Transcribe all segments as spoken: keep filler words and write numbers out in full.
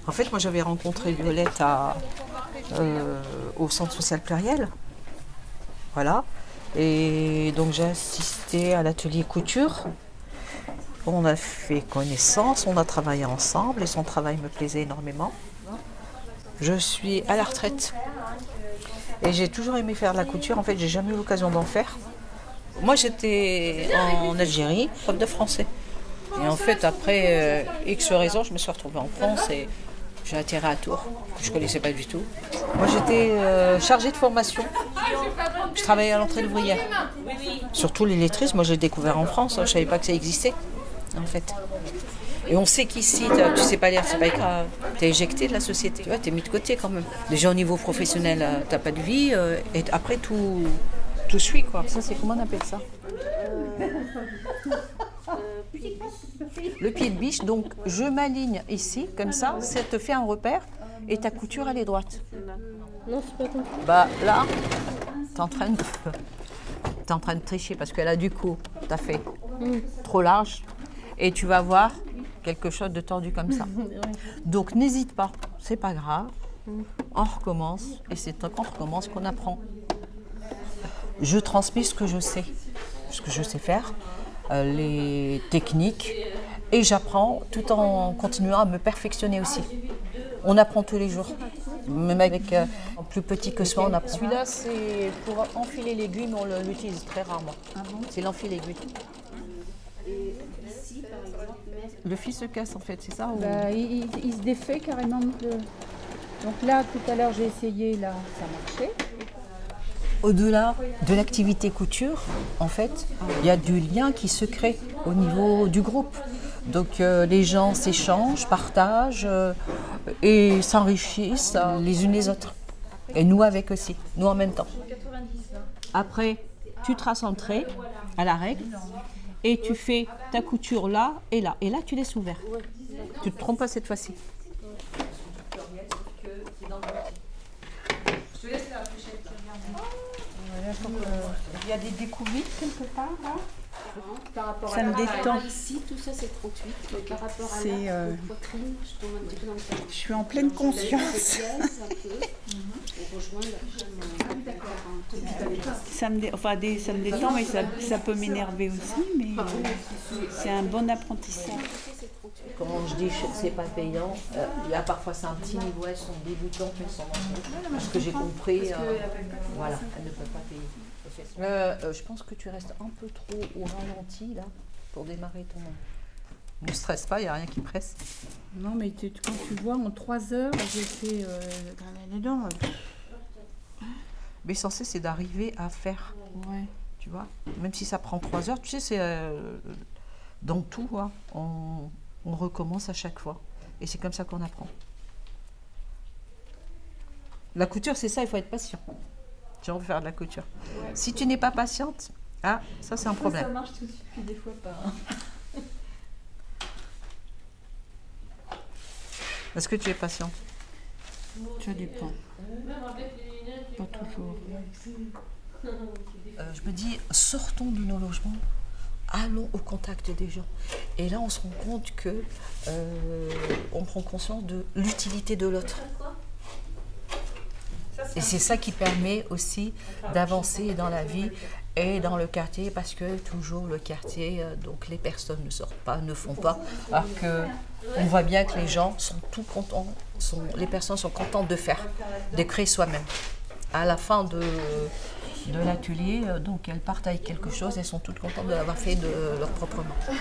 En fait, moi j'avais rencontré Violette à, euh, au centre social pluriel. Voilà. Et donc j'ai assisté à l'atelier couture. On a fait connaissance, on a travaillé ensemble et son travail me plaisait énormément. Je suis à la retraite et j'ai toujours aimé faire de la couture. En fait, j'ai jamais eu l'occasion d'en faire. Moi, j'étais en Algérie, prof de français. Et en fait, après euh, X raisons, je me suis retrouvée en France et j'ai atterri à Tours, que je ne connaissais pas du tout. Moi, j'étais euh, chargée de formation. Je travaillais à l'entrée d'ouvrière. Surtout les lettrices, moi, j'ai découvert en France. Je ne savais pas que ça existait, en fait. Et on sait qu'ici, tu ne sais pas lire, c'est pas grave. Tu es éjecté de la société, tu es mis de côté quand même. Déjà, au niveau professionnel, tu n'as pas de vie. Euh, et après, tout, tout suit, quoi. Ça, c'est comment on appelle ça? Le pied de biche, donc je m'aligne ici, comme ça, ça te fait un repère et ta couture elle est droite. Non, c'est pas comme ça. Bah là, t'es en train de, t'es en train de tricher parce que là du coup, t'as fait mm. trop large et tu vas voir quelque chose de tordu comme ça. Donc n'hésite pas, c'est pas grave, mm. on recommence et c'est quand on recommence qu'on apprend. Je transmets ce que je sais, ce que je sais faire. Les techniques et j'apprends tout en continuant à me perfectionner aussi. On apprend tous les jours, même avec euh, plus petit que soi, on apprend. Celui-là, c'est pour enfiler l'aiguille, mais on l'utilise très rarement. Ah bon? C'est l'enfile aiguille. Le fil se casse en fait, c'est ça ou... bah, il, il se défait carrément. De... Donc là, tout à l'heure, j'ai essayé, là, ça marchait. Au-delà de l'activité couture, en fait, il y a du lien qui se crée au niveau du groupe. Donc euh, les gens s'échangent, partagent euh, et s'enrichissent euh, les unes les autres. Et nous avec aussi, nous en même temps. Après, tu traces un trait à la règle et tu fais ta couture là et là. Et là, tu laisses ouvert. Tu ne te trompes pas cette fois-ci. Il y a des découvertes quelque part là. Par rapport ça à me détend. Ici, tout ça c'est trente-huit. Mais par rapport à la euh... poitrine, je tombe un petit peu dans le cadre. Je suis en pleine conscience. Ça me, dé... enfin, des... ça me détend, mais ça, ça peut m'énerver aussi. Mais c'est un bon apprentissage. Quand je dis que c'est pas payant, euh, il y a parfois c'est un petit niveau, elles sont débutantes, elles sont en parce que j'ai compris, euh, voilà, elles ne peuvent pas payer. Euh, euh, je pense que tu restes un peu trop au ralenti là pour démarrer ton. Ne stresse pas, il n'y a rien qui presse. Non, mais tu, quand tu vois, en trois heures, j'ai fait euh, dedans. Mais l'essentiel, c'est d'arriver à faire. Ouais. Tu vois, même si ça prend trois heures, tu sais, c'est euh, dans tout, hein, on, on recommence à chaque fois. Et c'est comme ça qu'on apprend. La couture, c'est ça, il faut être patient. Tu veux faire de la couture. Ouais. Si tu n'es pas patiente, ah, ça c'est un problème. Ça marche tout de suite, puis des fois pas. Est-ce que tu es patiente? Ça dépend. Pas toujours. Euh, je me dis, sortons de nos logements, allons au contact des gens. Et là, on se rend compte que euh, on prend conscience de l'utilité de l'autre. Et c'est ça qui permet aussi d'avancer dans la vie et dans le quartier, parce que toujours le quartier, donc les personnes ne sortent pas, ne font pas, alors qu'on voit bien que les gens sont tout contents, sont, les personnes sont contentes de faire, de créer soi-même. À la fin de, de l'atelier, donc elles partent avec quelque chose, elles sont toutes contentes de l'avoir fait de leur propre main.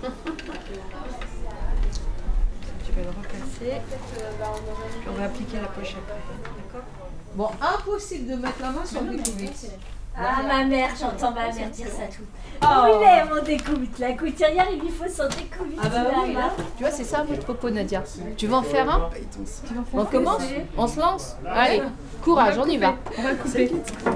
Tu vas le repasser, puis on va appliquer la poche après, d'accord? Bon, impossible de mettre la main sur le découverte. Ah, ma mère, j'entends ma mère dire ça tout. Oh, il est mon découverte. La couturière, il lui faut son découverte. Ah bah oui, là. Tu vois, c'est ça votre propos, Nadia. Tu veux en faire un? On commence? On se lance? Allez, courage, on y va. On va couper.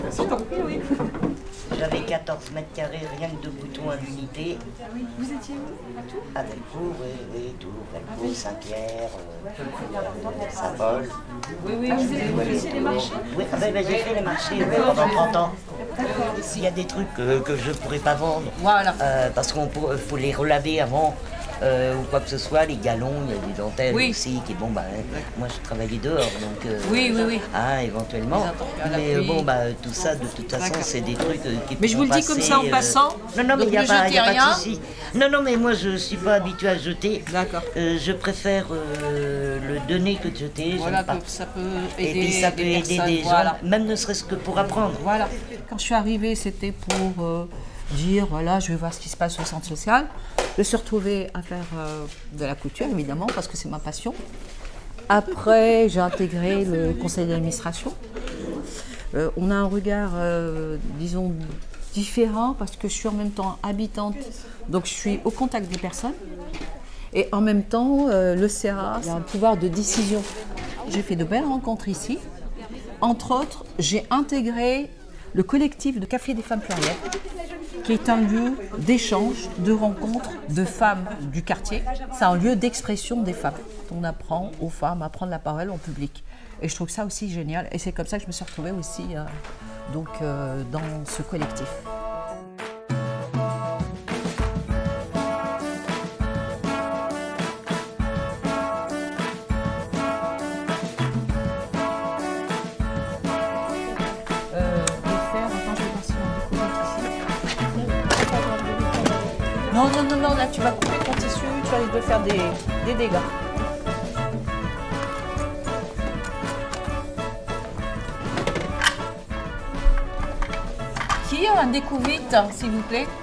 J'avais quatorze mètres carrés, rien que de boutons à l'unité. Vous étiez où? À Tours? À Velcourt, oui, oui, Tours, Velcourt, Saint-Pierre, euh, Saint-Paul. Oui, oui, vous avez fait les marchés? Oui, ah ben, ben, j'ai fait les marchés oui, pendant trente ans. S'il y a des trucs que, que je ne pourrais pas vendre, voilà. euh, parce qu'il faut les relaver avant, euh, ou quoi que ce soit, les galons, il y a des dentelles Oui. aussi, qui bon, bah, moi je travaillais dehors, donc euh, Oui, oui, oui. hein, éventuellement. Les attentes à la Mais euh, pluie. bon, bah, tout ça, de toute façon, D'accord. c'est des trucs euh, qui Mais je vous le pourront dis comme passer, ça en euh, passant. Non, non, mais Donc il n'y a, ne pas, jetez y a pas rien. de souci. Non, non, mais moi je ne suis pas habituée à jeter. D'accord. Euh, je préfère euh, le donner que de jeter. j'aime Voilà, pas. que ça peut Et aider puis ça des peut aider personnes, des gens, voilà. même ne serait-ce que pour apprendre. Voilà. Quand je suis arrivée, c'était pour euh, dire, voilà, je vais voir ce qui se passe au centre social. Je me suis retrouvée à faire euh, de la couture, évidemment, parce que c'est ma passion. Après, j'ai intégré le conseil d'administration. Euh, on a un regard, euh, disons, différent, parce que je suis en même temps habitante, donc je suis au contact des personnes. Et en même temps, euh, le C A, il y a un pouvoir de décision. J'ai fait de belles rencontres ici. Entre autres, j'ai intégré le collectif de Café des Femmes Plurielles, qui est un lieu d'échange, de rencontre de femmes du quartier. C'est un lieu d'expression des femmes. On apprend aux femmes à prendre la parole en public. Et je trouve ça aussi génial. Et c'est comme ça que je me suis retrouvée aussi euh, donc, euh, dans ce collectif. Non, non, non, non, là tu vas couper ton tissu, tu risques de faire des, des dégâts. Qui a un découvite, s'il vous plaît?